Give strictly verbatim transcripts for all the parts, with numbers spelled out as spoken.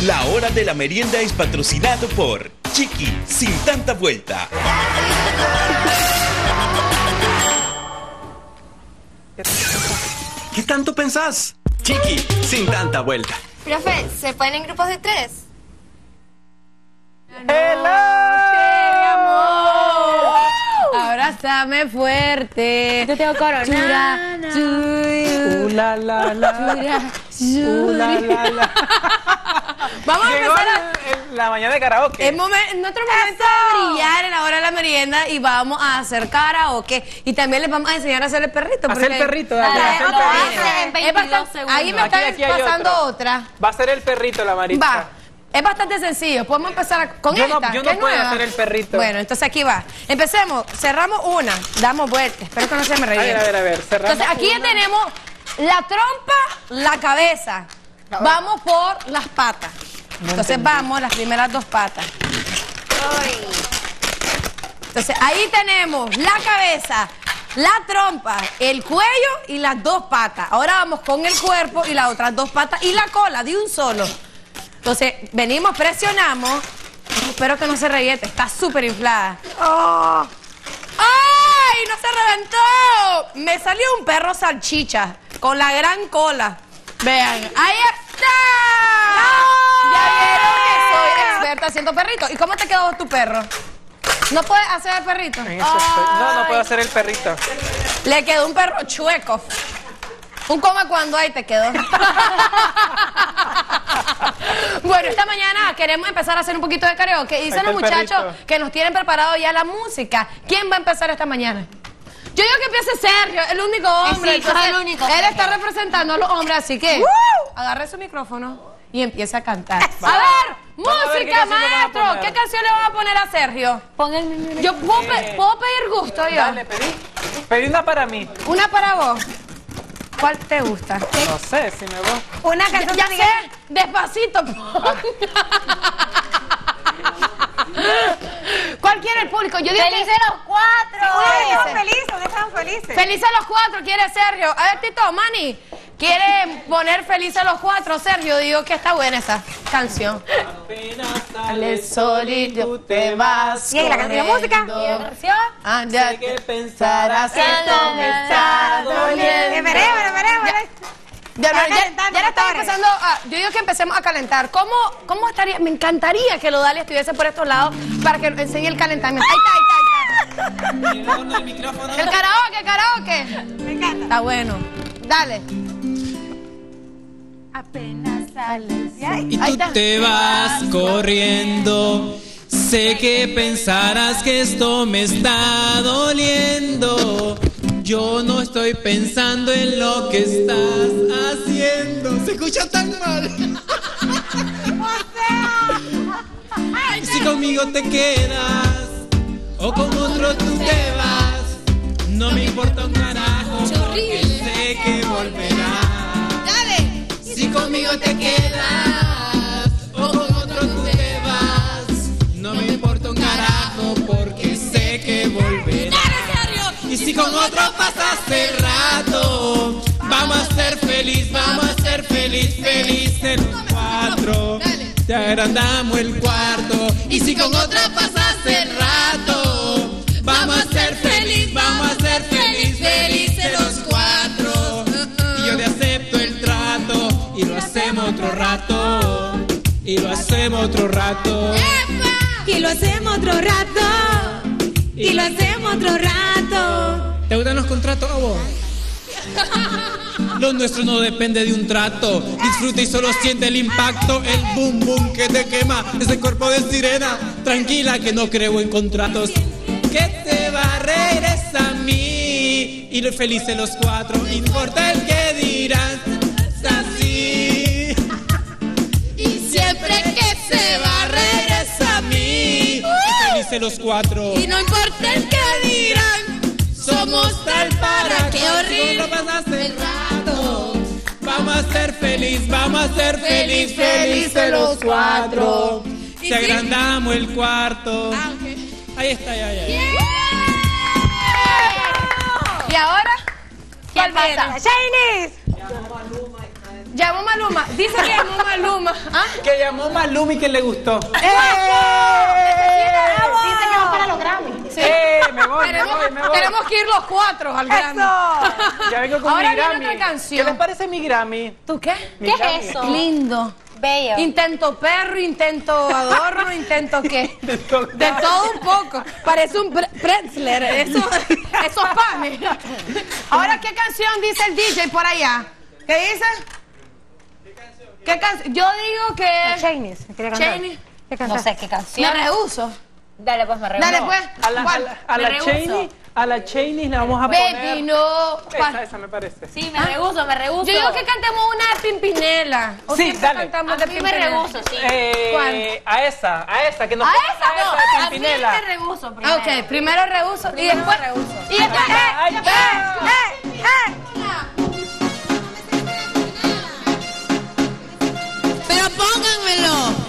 La hora de la merienda es patrocinado por Chiqui, sin tanta vuelta. ¿Qué tanto pensás? Chiqui, sin tanta vuelta. Profe, ¿se pueden en grupos de tres? ¡Hello! ¡Mi amor! Abrázame fuerte. Yo tengo corona. Uh, la, la, la. Uh, la, la, la. Vamos a Llegó empezar a... en la mañana de karaoke. Es momen- nuestro momento de brillar en la hora de la merienda y vamos a hacer karaoke y también les vamos a enseñar a hacer el perrito. Hacer porque- el perrito, dale, Dale, hacer el lo perrito. voy a hacer en veintidós Es bastante- segundos. Ahí me Aquí- están aquí hay pasando otro. otra. Va a ser el perrito la Maritza. Va. Es bastante sencillo. Podemos empezar a- con Yo no- esta. yo que no es puedo nueva. hacer el perrito. Bueno, entonces aquí va. Empecemos. Cerramos una. Damos vuelta. Espero que no se me A ver, reviente. a ver, a ver. Cerramos Entonces aquí ya una. tenemos la trompa, la cabeza. Vamos por las patas. Entonces vamos las primeras dos patas. Entonces ahí tenemos la cabeza, la trompa, el cuello y las dos patas. Ahora vamos con el cuerpo y las otras dos patas y la cola de un solo. Entonces venimos, presionamos. Espero que no se reviente, está súper inflada. ¡Oh! ¡Ay! ¡No se reventó! Me salió un perro salchicha con la gran cola. Vean, ahí está. Ya vieron que soy experta haciendo perritos. ¿Y cómo te quedó tu perro? ¿No puedes hacer el perrito? En eso estoy. No, no puedo hacer el perrito. Le quedó un perro chueco. Un coma cuando ahí te quedó. Bueno, esta mañana queremos empezar a hacer un poquito de karaoke. Y dicen Ahí los está el muchachos perrito. que nos tienen preparado ya la música. ¿Quién va a empezar esta mañana? Yo digo que empiece Sergio, el único hombre. sí, tú eres el único, Él Sergio. está representando a los hombres, así que agarre su micrófono y empiece a cantar. A ver, Vamos a ver qué música, canción le van a maestro. poner. ¿Qué canción le van a poner a Sergio? Pon el mismo. Yo puedo, pe- puedo pedir gusto yo. Dale, pedí. Pedí una para mí. Una para vos. ¿Cuál te gusta? No sé si me voy. Una canción ya, ya sé, despacito. ¿Cuál quiere el público? Yo digo ¡Felices que... los cuatro! Felices. felices, están felices. Felices los cuatro, quiere Sergio. A ver, Tito, Manny, quiere poner Felices los cuatro, Sergio. Digo que está buena esa canción. Apenas Sale el sol y tú te vas. ¿Y ahí la canción de música? ¿Versión? Ah, ya. Sé que pensarás que esto me está doliendo. Eh, veremos, veremos, veremos. Ya, Está ya, ya, calentando ya le estamos motores. empezando a, yo digo que empecemos a calentar. ¿Cómo, cómo estaría? Me encantaría que lo Dali estuviese por estos lados para que nos enseñe el calentamiento. Ahí está, ahí está, ahí está. el micrófono. El karaoke, karaoke. Me encanta. Está bueno. Dale. Apenas sales. Y Ahí tú está. te vas corriendo. Sé que pensarás que esto me está doliendo. Yo no estoy pensando en lo que estás haciendo. Se escucha tan mal. Y si conmigo te quedas o con otro tú te vas, no me importa un carajo porque sé que volverás. Dale. Si conmigo te quedas o con otro tú te vas, no me importa un carajo porque sé que volverás. Y si con otro pasaste rato, vamos a ser feliz, vamos a ser feliz, felices los cuatro. Te agrandamos el cuarto. Y si con otra pasaste rato, vamos a ser feliz, vamos a ser feliz, felices los cuatro. Y yo te acepto el trato y lo hacemos otro rato. Y lo hacemos otro rato. Y lo hacemos otro rato. Y lo hacemos otro rato. ¿Te gustan los contratos a vos? Lo nuestro no depende de un trato. Disfruta y solo siente el impacto. El boom boom que te quema. Ese cuerpo de sirena. Tranquila que no creo en contratos. Que te va a regresar a mí. Y los felices los cuatro. No importa el que dirán. Es así. Y siempre que se va a regresar a mí. Y felices los cuatro. Y no importa el que dirán. Somos tal para Qué horrible. No pasaste el rato. Vamos a ser feliz, vamos a ser feliz, felices los cuatro. ¿Y Te sí? agrandamos el cuarto. Ah, ok. Ahí está, ya, ya. ¿Y ahora? ¿Cuál ¿Quién pasa? viene? Chinese. llamó Maluma. Dice que llamó Maluma. ¿Ah? Que llamó Maluma y que le gustó. ¡Eh! Dice que va para los Grammy. Sí. ¡Eh! Me voy, me Tenemos, voy, me voy. tenemos que ir los cuatro al Grammy. Ya vengo con Ahora mi viene Grammy. otra canción. ¿Qué les parece mi Grammy? ¿Tú qué? Mi ¿Qué Grammy. es eso? Lindo. Bello. Intento perro, intento adorno, intento qué. De todo. De todo un poco. Parece un pre- pretzler. Eso, esos panes. Ahora, ¿qué canción dice el D J por allá? ¿Qué dice? ¿Qué canción? Yo digo que... Chinese. ¿Quería cantar? Cheney. ¿Qué No cantas? sé qué Me canción. rehuso. Dale, pues me rehuso. Dale, pues. A la, a ¿Cuál? la, a Me la rehuso. Cheney, a la Cheney le vamos a poner... Baby, no. ¿Cuál? Esa, esa me parece. Sí, me rehuso, me rehuso. Yo digo que cantemos una de Pimpinela. ¿O Sí, siempre dale. cantamos A de mí me Pimpinela? rehuso, sí. Eh, ¿Cuál? a esa, a esa, que nos ¿A pongan esa? a esa de A mí Pimpinela. me rehuso Ah, primero. ok, primero rehuso y Primero después... rehuso. Y después... Ay, ¡Eh! ay, ¡Eh! ¡Eh! ¡Eh! Pero pónganmelo.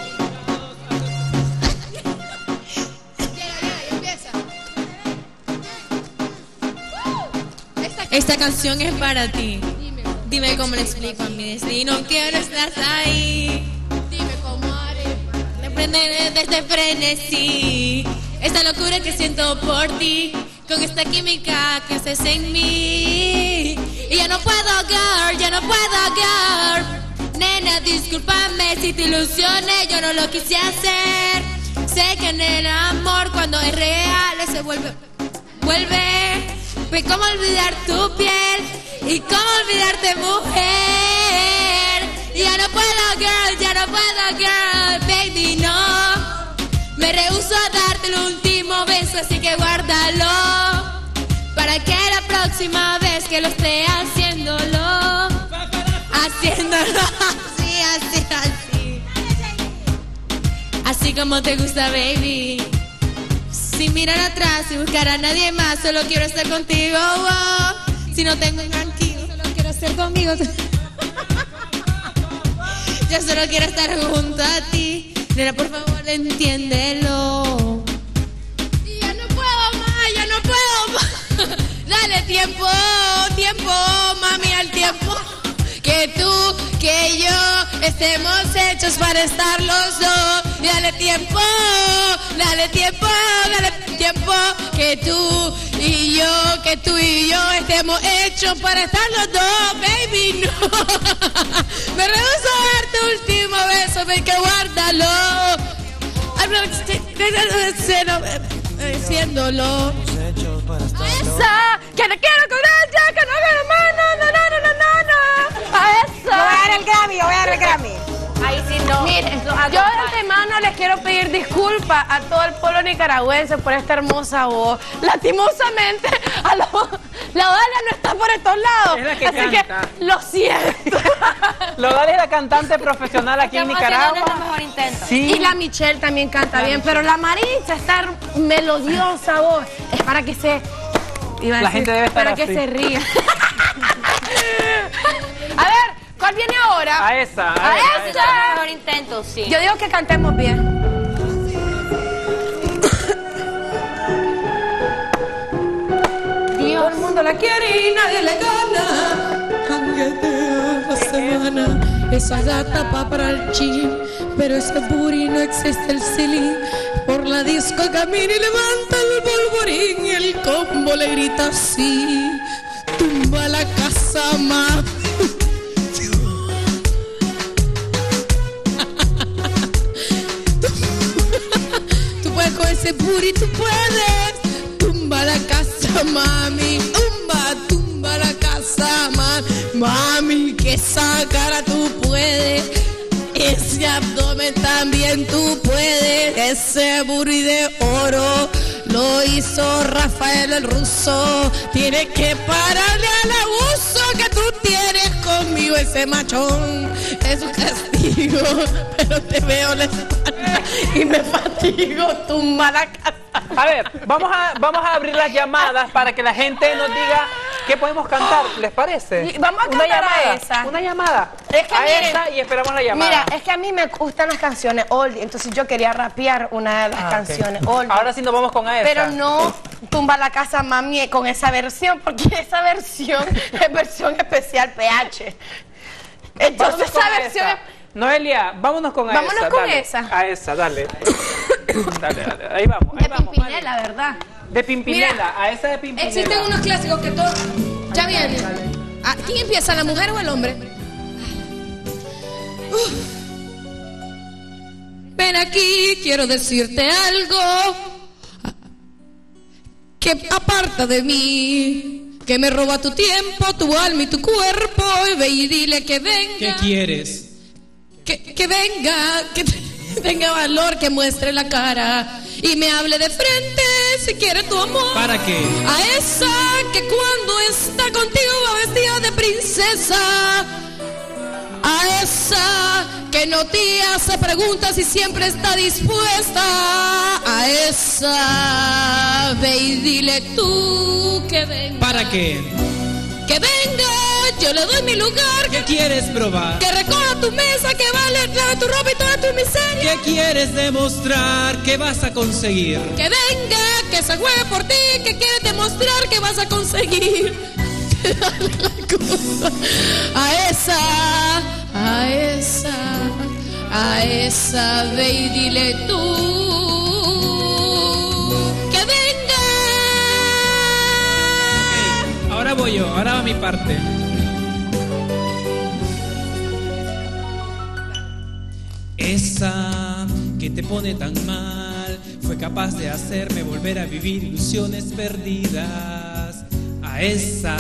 Esta canción es para ti. Dime cómo le explico a mi destino que no estás ahí. Dime cómo haré. Me prende desde frenesí. Esta locura que siento por ti. Con esta química que haces en mí. Y ya no puedo, girl, ya no puedo, girl. Nena, discúlpame si te ilusioné, yo no lo quise hacer. Sé que en el amor cuando es real se vuelve, vuelve. Pues cómo olvidar tu piel y cómo olvidarte, mujer. Y ya no puedo, girl, ya no puedo, girl, baby, no. Me rehúso a darte el último beso, así que guárdalo. Para que la próxima vez que lo esté haciéndolo, haciéndolo así, así, así. Así como te gusta, baby. Sin mirar atrás y buscar a nadie más, solo quiero estar contigo. Oh. Si no tengo tranquilo, solo quiero estar conmigo. Yo solo quiero estar junto a ti. Nena, por favor, entiéndelo. Ya no puedo más, ya no puedo más. Dale tiempo, tiempo, mami, al tiempo. Que tú, que yo estemos hechos para estar los dos. Dale tiempo, dale tiempo, dale tiempo. Que tú y yo, que tú y yo estemos hechos para estar los dos, baby, no. Me rehuso a dar tu último beso, ven que guárdalo. Diciéndolo. ¡Esa! ¡Que te quiero con ella! ¡Que no quiero más! ¡No, no, no, no, no, no! ¡A esa! Yo voy a dar el Grammy, yo voy a dar el Grammy. Ahí sí no. Miren, yo de antemano les quiero pedir disculpas a todo el pueblo nicaragüense por esta hermosa voz. Lastimosamente, a lo, la Odalia no está por estos lados. Es la que así canta. que lo siento. Lodal es la cantante profesional aquí en Estamos haciendo Nicaragua. nuestro mejor intento. Sí. Y la Michelle también canta bien, pero la Maritza está melodiosa voz. Es para que se... iba a La decir, gente debe estar para que así. se ría. A ver, ¿cuál viene ahora? A esa, a, A ver, a esa. Nuestro mejor intento, sí. Yo digo que cantemos bien. Todo el mundo la quiere y nadie le gana. Janguetea la semana, esa gata pa' para el gym, pero ese booty no existe el ceiling. Por la disco camina y levanta el polvorín y el combo le grita así, tumba la casa más. Tú puedes con ese booty, tú puedes. Tumba la casa, mami. Tumba, tumba la casa, mami. Mami, que esa cara tú puedes. Ese abdomen también tú puedes. Ese booty de oro lo hizo Rafael el Ruso. Tienes que pararle al abuso que tú tienes conmigo. Ese machón es un castigo, pero te veo la espalda y me fatigo. Tumba la casa. A ver, vamos a, vamos a abrir las llamadas para que la gente nos diga qué podemos cantar. ¿Les parece? Y vamos a Una cantar a llamada, esa. Una llamada. Es que a miren, esa y esperamos la llamada. Mira, es que a mí me gustan las canciones oldie, entonces yo quería rapear una de las Ah, ok. canciones oldie. Ahora sí nos vamos con a esa. Pero no tumba la casa mami con esa versión, porque esa versión es versión especial P H. Entonces Vámonos con esa versión... esa. Noelia, vámonos con Vámonos esa. con dale. esa. A esa, dale. Dale, dale. Ahí vamos, ahí De vamos. Pimpinela, ¿verdad? De Pimpinela, Mira, a esa de Pimpinela. Existen unos clásicos que todos... Ya viene. Ah, ¿quién empieza, la mujer o el hombre? Uf. Ven aquí, quiero decirte algo que aparta de mí, que me roba tu tiempo, tu alma y tu cuerpo. Y ve y dile que venga. ¿Qué quieres? Que, que venga, que tenga valor, que muestre la cara y me hable de frente si quiere tu amor. ¿Para qué? A esa que cuando está contigo va vestida de princesa. A esa que no te hace preguntas y siempre está dispuesta. A esa ve y dile tú que venga. ¿Para qué? Que venga, yo le doy mi lugar. ¿Qué quieres probar? Que recoja tu mesa, que vale, lave tu ropa y toda tu miseria. ¿Qué quieres demostrar? ¿Qué vas a conseguir? Que venga, que se juegue por ti, que quieres demostrar que vas a conseguir. A esa, a esa, a esa, ve y dile tú que venga. Ok, ahora voy yo, ahora va mi parte. Esa que te pone tan mal fue capaz de hacerme volver a vivir ilusiones perdidas. A esa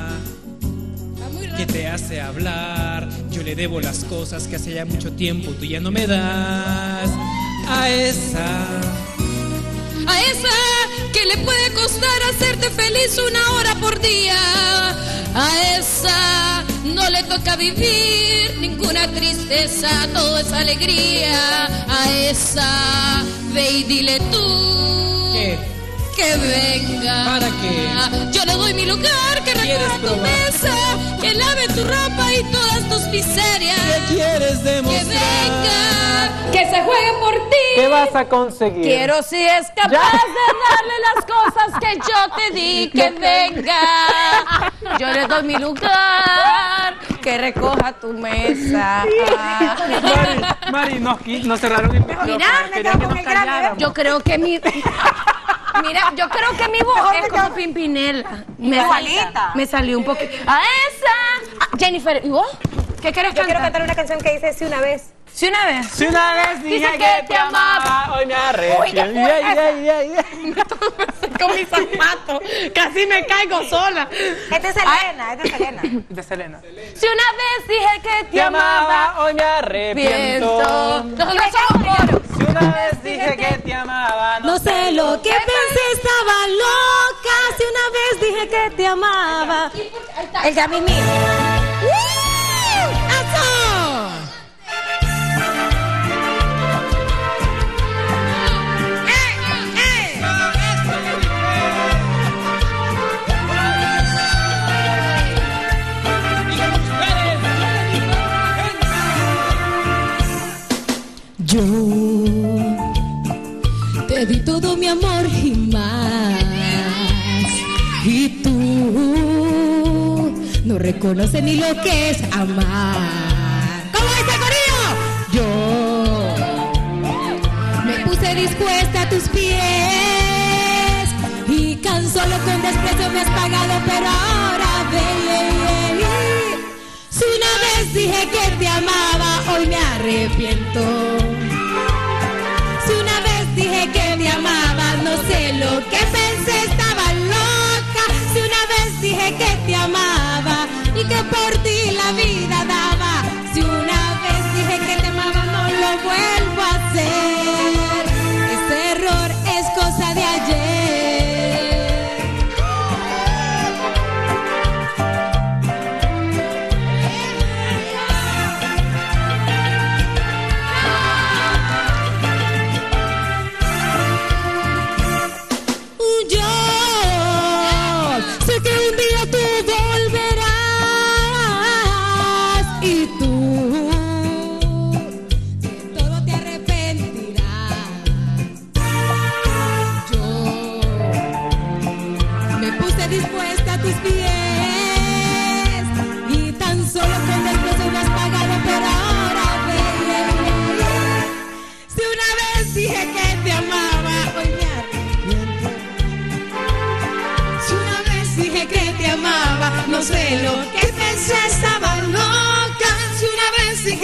que te hace hablar, yo le debo las cosas que hace ya mucho tiempo tú ya no me das. A esa, A esa que le puede costar hacerte feliz una hora por día. A esa no le toca vivir ninguna tristeza, todo es alegría. A esa ve y dile tú ¿qué? que venga. ¿Para qué? Yo le doy mi lugar, que ¿Quieres recoja tu probar? mesa, que lave tu ropa y todas tus miserias. ¿Qué quieres Que demostrar? venga. Que se juegue por ti. ¿Qué vas a conseguir? Quiero si es capaz Ya. de darle las cosas que yo te di, que venga. Yo le doy mi lugar, que recoja tu mesa. Mari, Mari, nos, qui- nos cerraron el micrófono. Mira, querían que nos callaran. Yo creo que mi... Mira, yo creo que mi voz es como Pimpinela. Me, Igualita. me salió un poquito. A esa. Ah, Jennifer, ¿y vos? ¿Qué quieres Yo quiero cantar? cantar una canción que dice Si una vez. ¿Sí una vez? Si una vez dije Dice que, que te te amaba. amaba, hoy me arrepiento. Uy, ¿qué fue Ay, ay, ay, ay. Con mis zapatos. Casi me caigo sola. Esta es Selena, esta es Selena. De Selena. Si una vez dije que te, Te amaba, hoy me Viento. arrepiento. Nosotros somos coros. Si una vez dije que te amaba, No sé lo que pensé, estaba loca. Si una vez dije que te amaba. El ya mismo. ¡Eso! Yo te di todo mi amor y más. Y tú no reconoces ni lo que es amar. ¿Cómo dice Corillo? Yo me puse dispuesta a tus pies y tan solo con desprecio me has pagado, pero ahora ven. Si una vez dije que te amaba, hoy me arrepiento. Si una vez dije que te amaba, no sé lo que pensé, estaba loca. Si una vez dije que te amaba y que por ti la vida daba. Si una vez dije que te amaba, no lo vuelvo a hacer. Ese error es cosa de ayer. Yo sé que un día tú volverás y tú de todo te arrepentirás. Yo me puse dispuesta a tus pies y tan solo con desprecio me has pagado.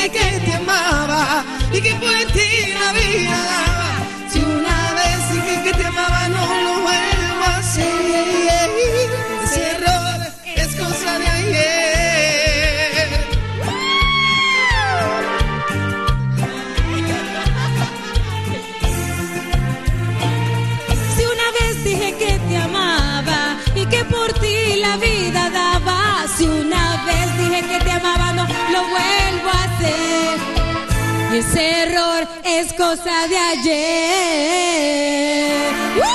dije que te amaba y que por ti la vida daba. Si una vez dije que te amaba, no lo vuelvo a hacer. Ese error es cosa de ayer. Si una vez dije que te amaba y que por ti la vida daba. Si una vez dije que te amaba, no lo vuelvo a hacer. Y ese error es cosa de ayer.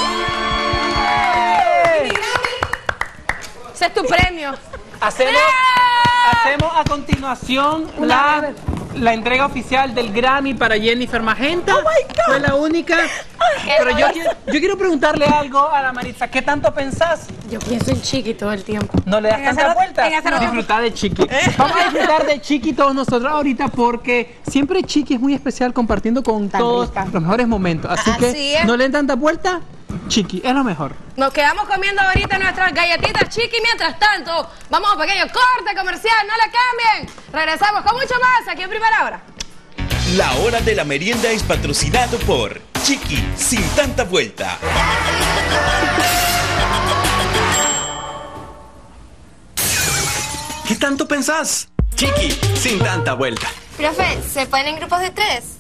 Ese es tu premio. Hacemos, hacemos a continuación la, la entrega oficial del Grammy para Jennifer Magenta. Fue la única. Pero yo, quiero- yo quiero preguntarle algo a la Maritza. ¿Qué tanto pensás? Yo pienso en Chiqui todo el tiempo. ¿No le das En tanta hacer- vuelta? en hacer- Disfrutar de Chiqui. Vamos a disfrutar de Chiqui todos nosotros ahorita porque siempre Chiqui es muy especial compartiendo con todos los mejores momentos. Así, Así que es. no le den tanta vuelta. Chiqui es lo mejor. Nos quedamos comiendo ahorita nuestras galletitas Chiqui. Mientras tanto, vamos a un pequeño corte comercial. No le cambien. Regresamos con mucho más aquí en Primera Hora. La hora de la merienda es patrocinado por Chiqui, sin tanta vuelta. ¿Qué tanto pensás? Chiqui, sin tanta vuelta. Profe, ¿se ponen en grupos de tres?